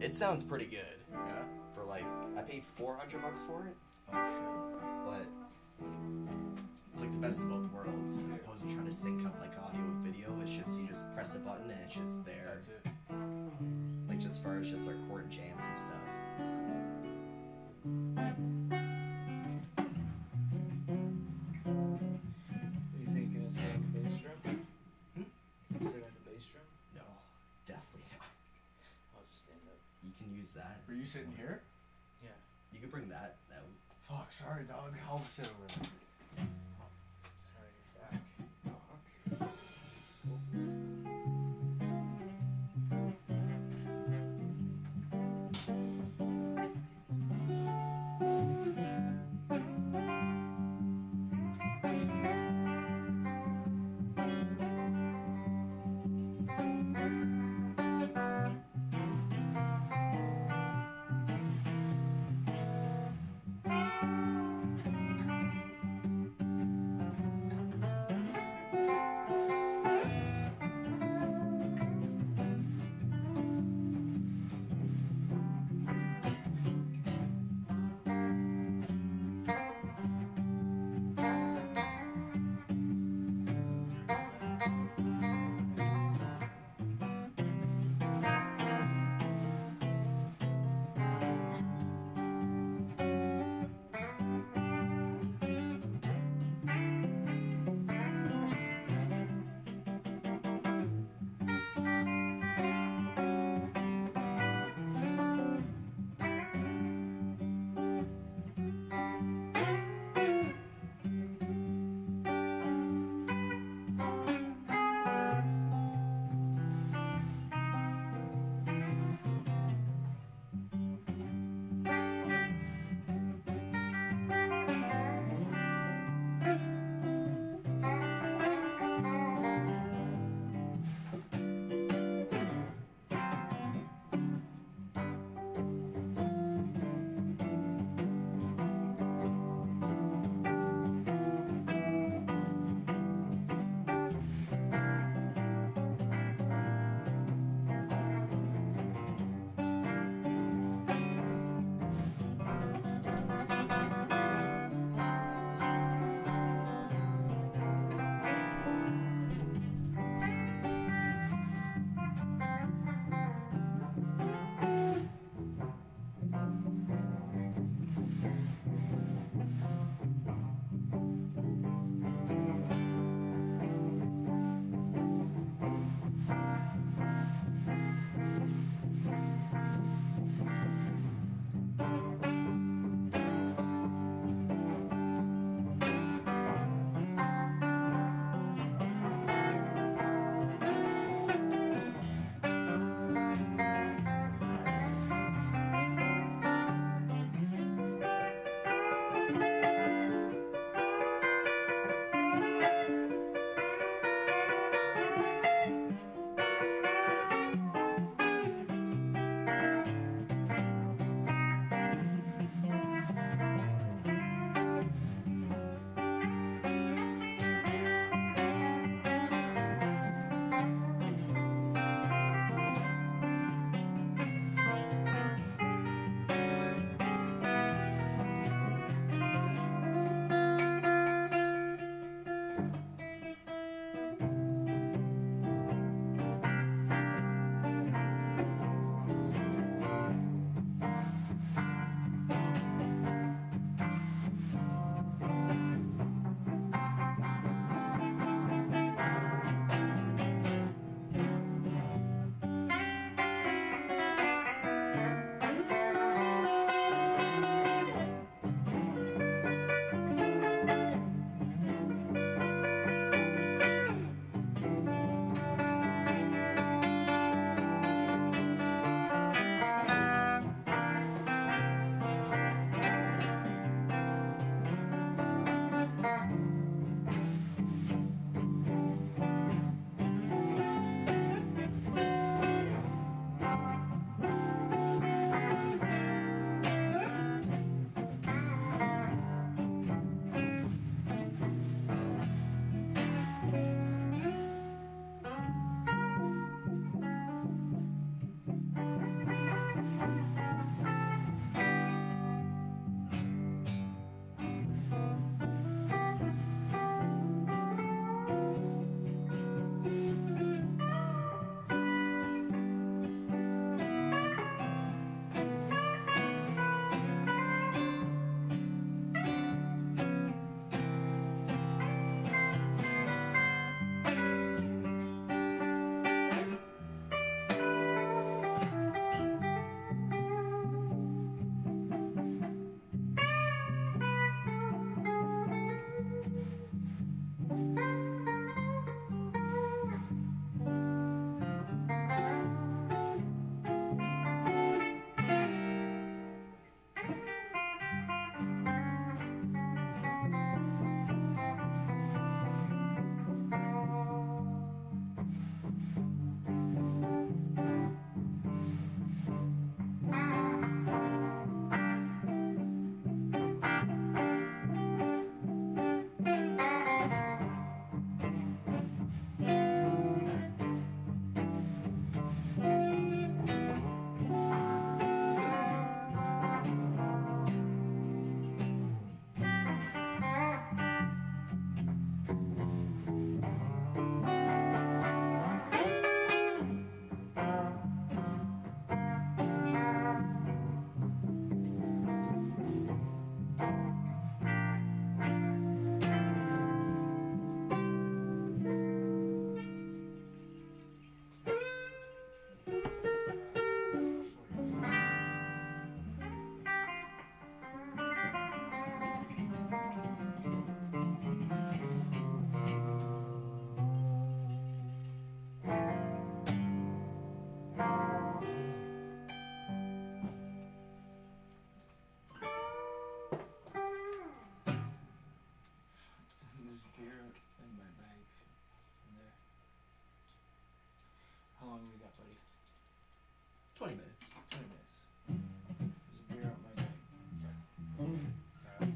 It sounds pretty good. Yeah. For like, I paid $400 for it, Oh but it's like the best of both worlds. As opposed to trying to sync up like audio with video, it's just you just press a button and it's just there. shit. That's it. Like just far as just recording jams and stuff. Are you thinking of sitting in the bass drum? Hmm? Can you sit in the bass drum? No, definitely not. I'll just stand up. You can use that. Were you sitting here? Yeah. You can bring that out. Fuck, sorry, dog. I'll sit over there. Sorry, you're back. 20 minutes. 20 minutes. There's a beer out my way. Thank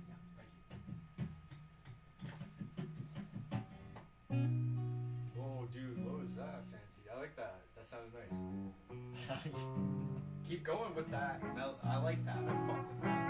you. Oh, dude, what was that fancy? I like that. That sounded nice. Keep going with that. I like that. I fuck with that.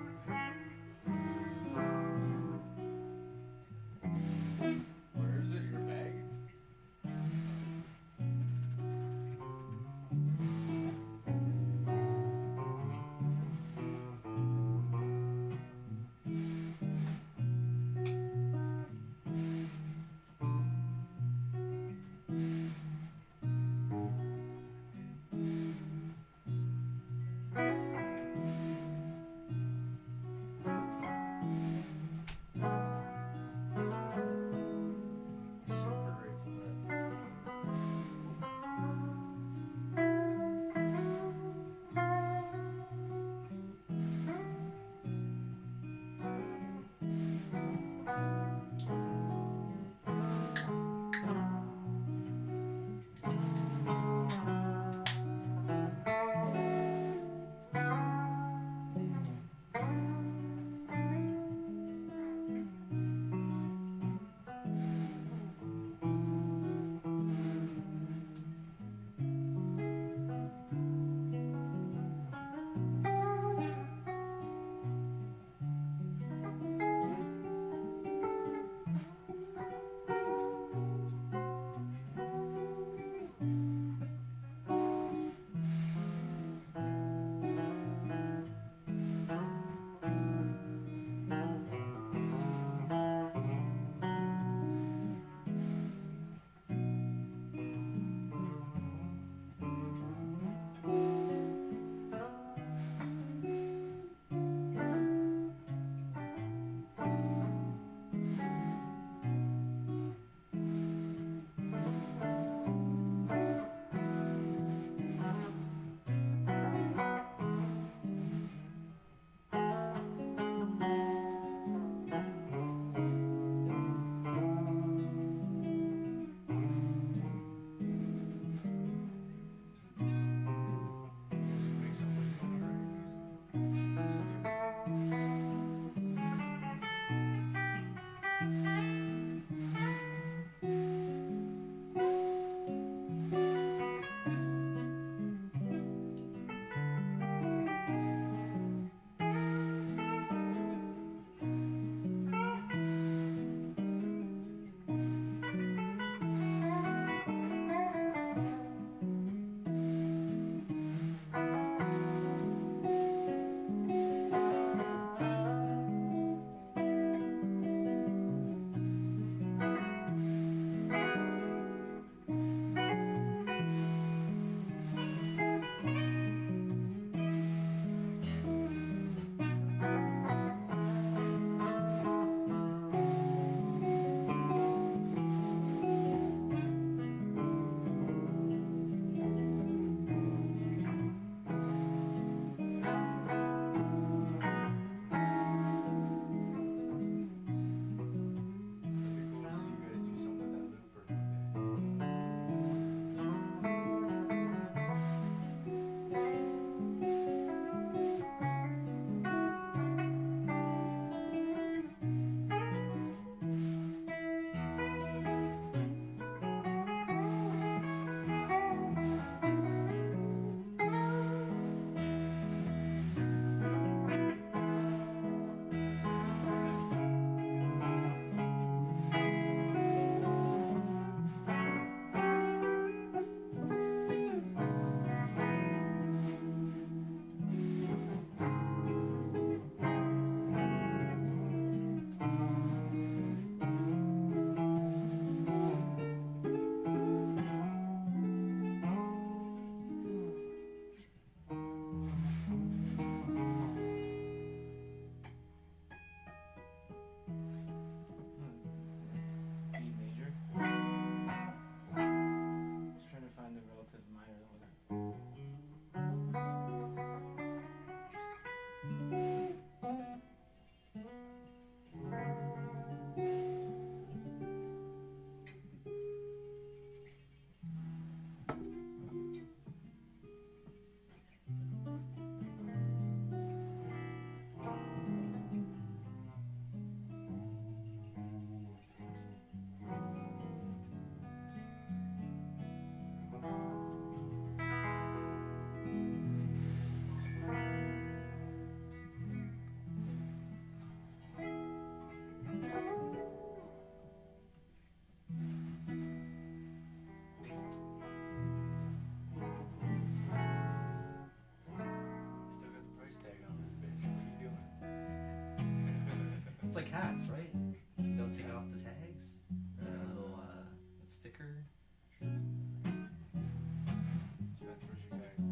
Where is it? Your bag? It's like hats, right? You don't take off the tags. The little sticker. Spence, where's your tag?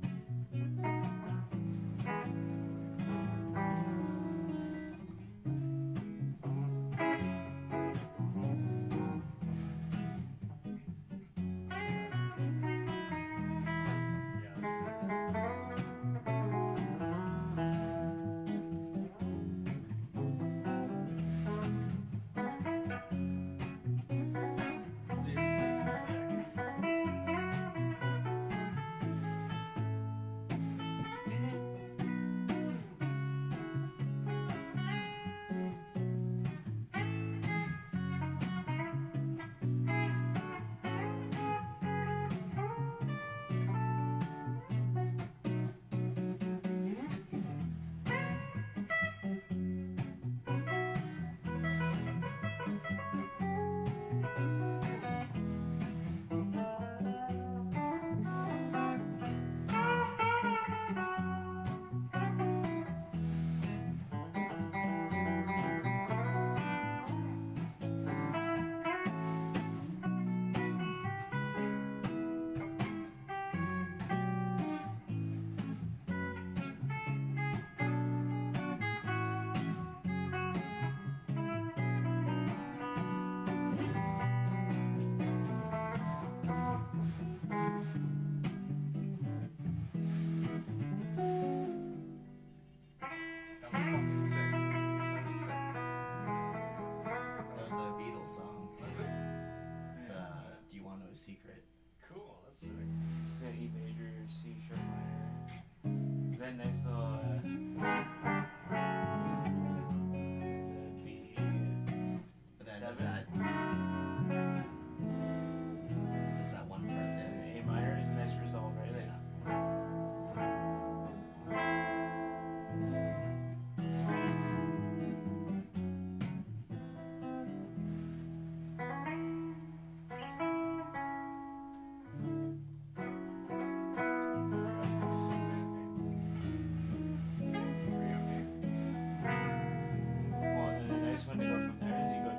That was fucking sick. That was sick. That was a Beatles song. Was it? It's Do You Want to Know a Secret? Cool, that's sick. Just an E major, C sharp minor. That nice little the B. But then does Seven. that one part there? A minor is a nice resolve, right? Like, Yeah. well, and the nice one to go from there is you go to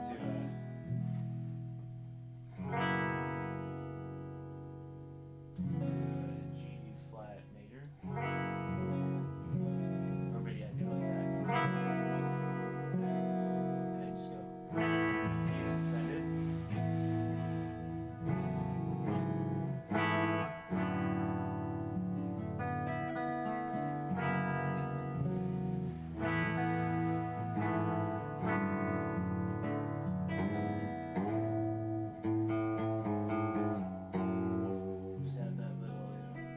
G flat major. Or maybe I do like that. And then just go E suspended. Just add that little,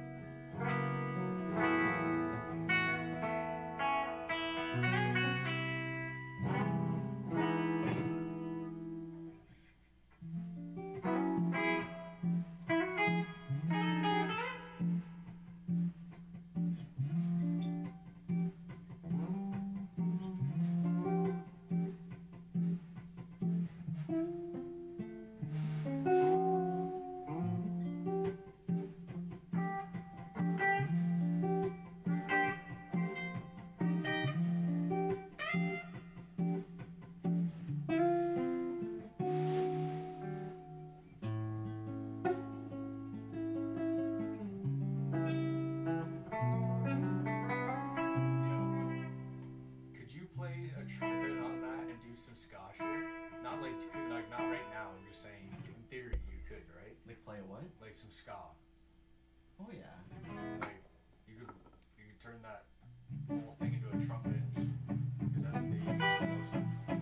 Could you play a trumpet on that and do some ska shit? Not like not right now. I'm just saying, in theory, you could, right? Like play a what? Like some ska. Oh yeah. Like you could turn that whole thing into a trumpet, and just because that's what they use for most.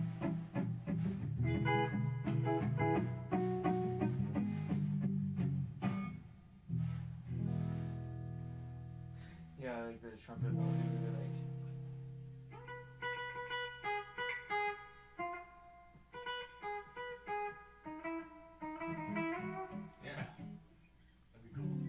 yeah, like the trumpet melody would be like. Yeah, that'd be cool.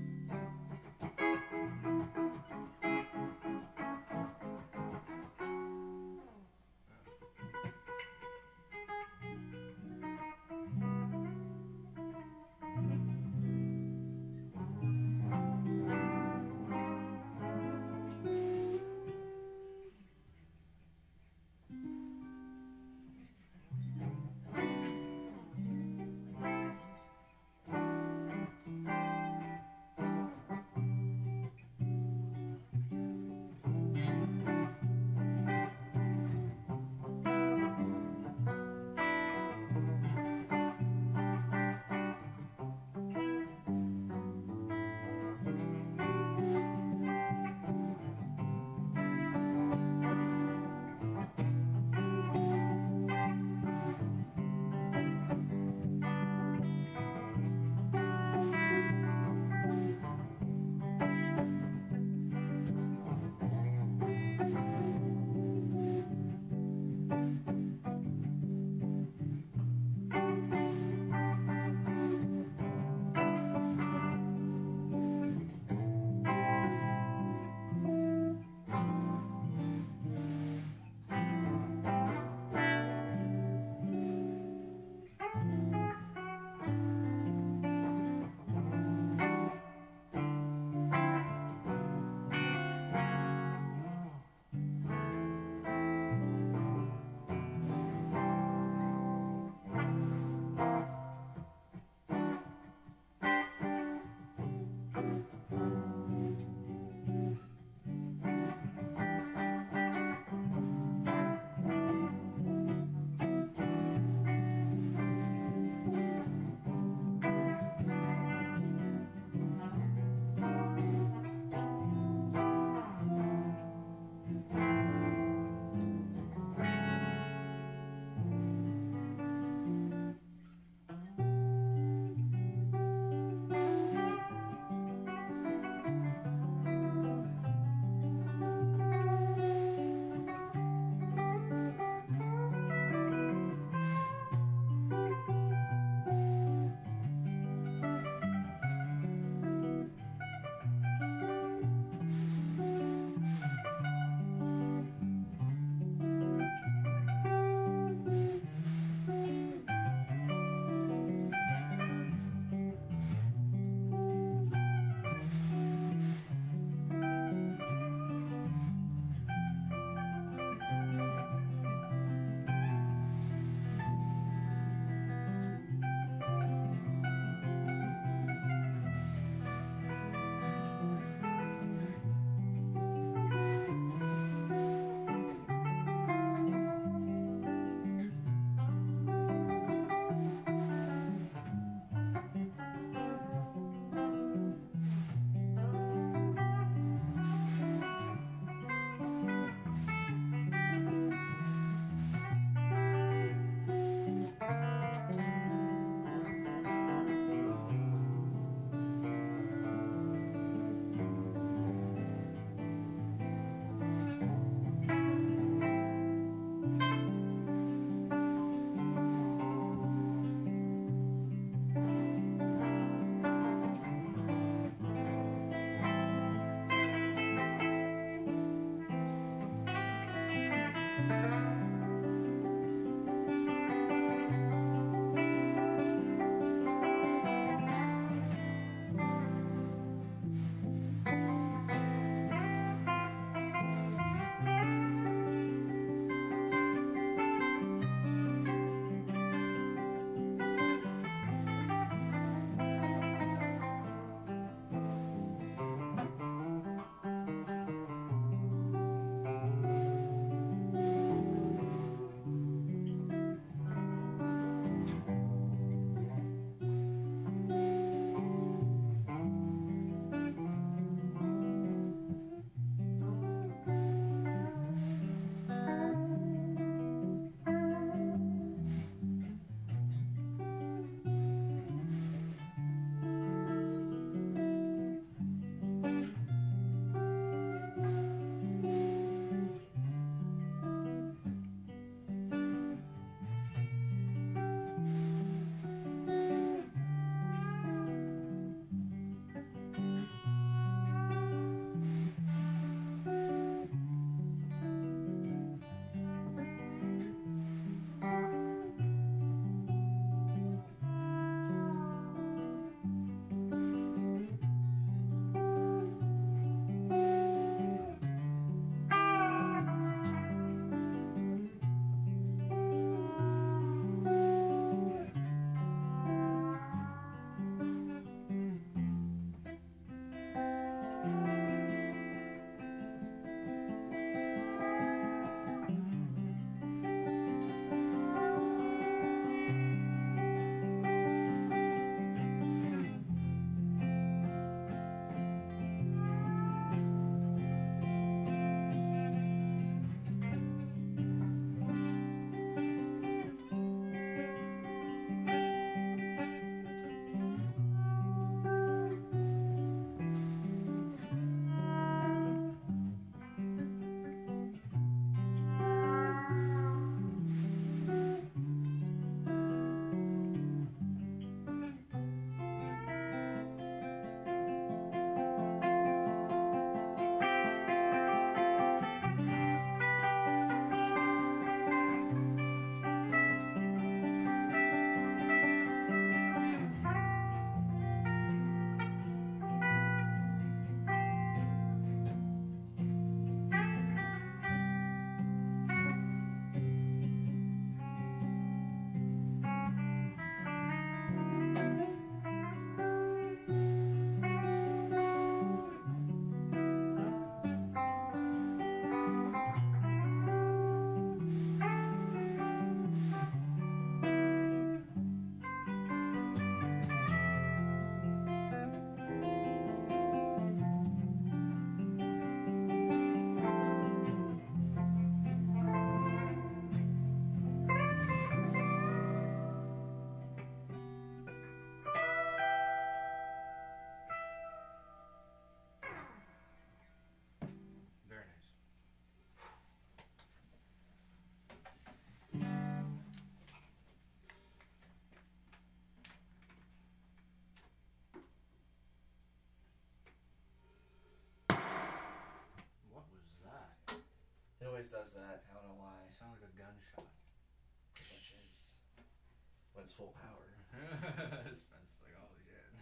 always does that. I don't know why. You sound like a gunshot. Which is when it's full power. Spencer's like, oh shit.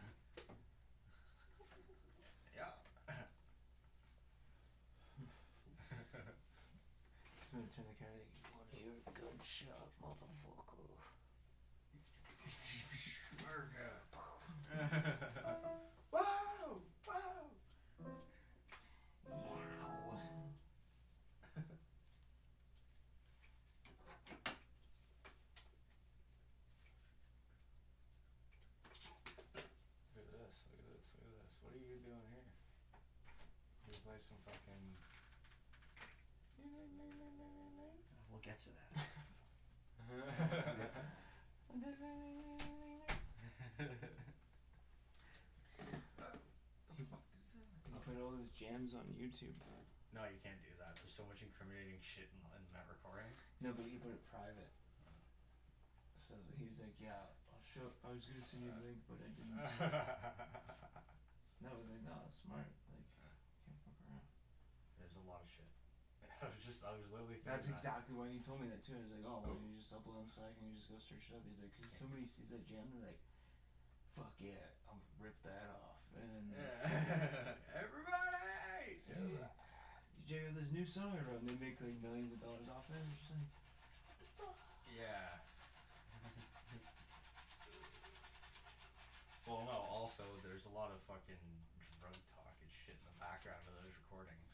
Yeah. He's gonna turn the camera like, you wanna hear a gunshot, motherfucker. Wow! Wow! Yow. Look at this, look at this, look at this. What are you doing here? You play some fucking... We'll get to that. You put all those jams on YouTube. No, you can't do that. There's so much incriminating shit in that recording. No, but he put it private. So he was like, yeah, I'll show. I was gonna send you a link, but I didn't. That was like, no, smart. Like, can't fuck around. There's a lot of shit. I was literally thinking That's that. exactly why he told me that too. I was like, oh, well, you just upload them so I can just go search it up. He's like, because somebody sees that jam, they're like, fuck yeah, I'll rip that off. And Everybody! you check out this new song I wrote, and they make like millions of dollars off it. And it's just like, Yeah. Well, no, also, there's a lot of fucking drug talk and shit in the background of those recordings.